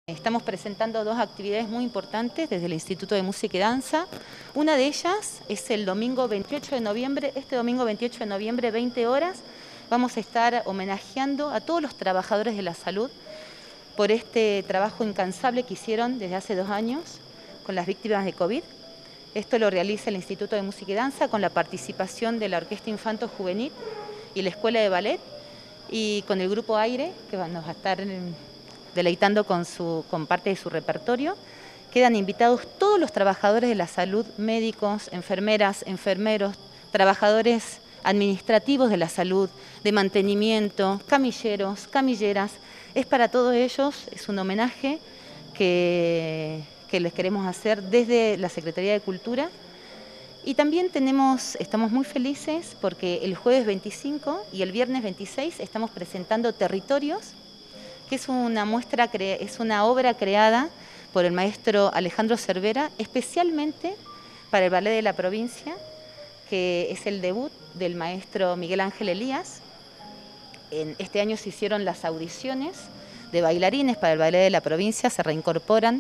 Estamos presentando dos actividades muy importantes desde el Instituto de Música y Danza. Una de ellas es el domingo 28 de noviembre, este domingo 28 de noviembre, 20 horas, vamos a estar homenajeando a todos los trabajadores de la salud por este trabajo incansable que hicieron desde hace 2 años con las víctimas de COVID. Esto lo realiza el Instituto de Música y Danza con la participación de la Orquesta Infanto Juvenil y la Escuela de Ballet y con el Grupo Aire, que nos va a estar deleitando con parte de su repertorio. Quedan invitados todos los trabajadores de la salud, médicos, enfermeras, enfermeros, trabajadores administrativos de la salud, de mantenimiento, camilleros, camilleras. Es para todos ellos, es un homenaje que les queremos hacer desde la Secretaría de Cultura. Y también estamos muy felices porque el jueves 25 y el viernes 26 estamos presentando Territorios, que es una obra creada por el maestro Alejandro Cervera, especialmente para el Ballet de la Provincia, que es el debut del maestro Miguel Ángel Elías. Este año se hicieron las audiciones de bailarines para el Ballet de la Provincia, se incorporan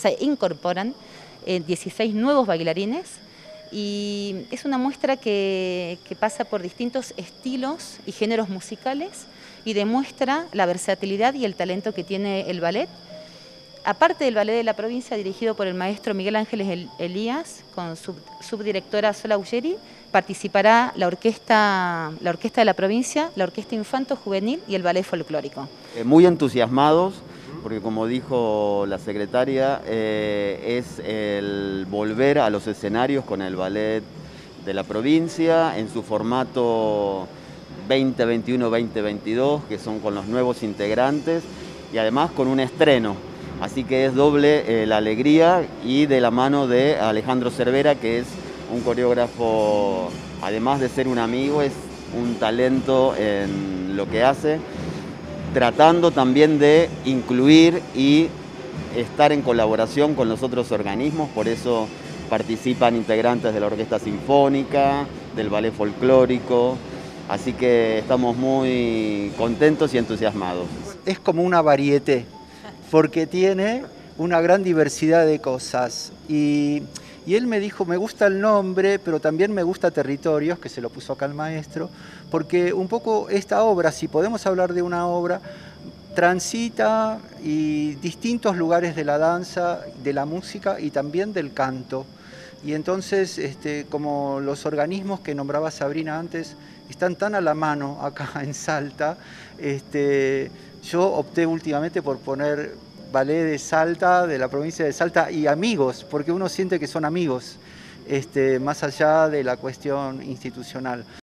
16 nuevos bailarines, y es una muestra que pasa por distintos estilos y géneros musicales y demuestra la versatilidad y el talento que tiene el ballet. Aparte del Ballet de la Provincia, dirigido por el maestro Miguel Ángeles Elías, con su subdirectora Sola Ugeri, participará la orquesta de la Provincia, la Orquesta Infanto Juvenil y el Ballet Folclórico. Muy entusiasmados, porque como dijo la secretaria, es el volver a los escenarios con el Ballet de la Provincia en su formato 2021-2022, que son con los nuevos integrantes y además con un estreno. Así que es doble la alegría, y de la mano de Alejandro Cervera, que es un coreógrafo, además de ser un amigo, es un talento en lo que hace, tratando también de incluir y estar en colaboración con los otros organismos. Por eso participan integrantes de la Orquesta Sinfónica, del Ballet Folclórico. Así que estamos muy contentos y entusiasmados. Es como una varieté, porque tiene una gran diversidad de cosas. Y él me dijo, me gusta el nombre, pero también me gusta Territorios, que se lo puso acá el maestro, porque un poco esta obra, si podemos hablar de una obra, transita y distintos lugares de la danza, de la música y también del canto. Y entonces, como los organismos que nombraba Sabrina antes están tan a la mano acá en Salta, yo opté últimamente por poner Ballet de Salta, de la provincia de Salta, y amigos, porque uno siente que son amigos, más allá de la cuestión institucional.